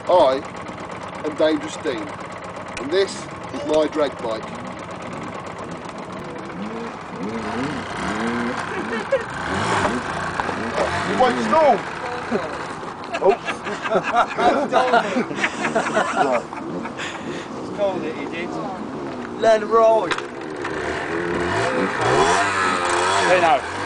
I am Dangerous Dean, and this is my drag bike. You won't stall! Stole it, he did. Learn to ride. Hey now.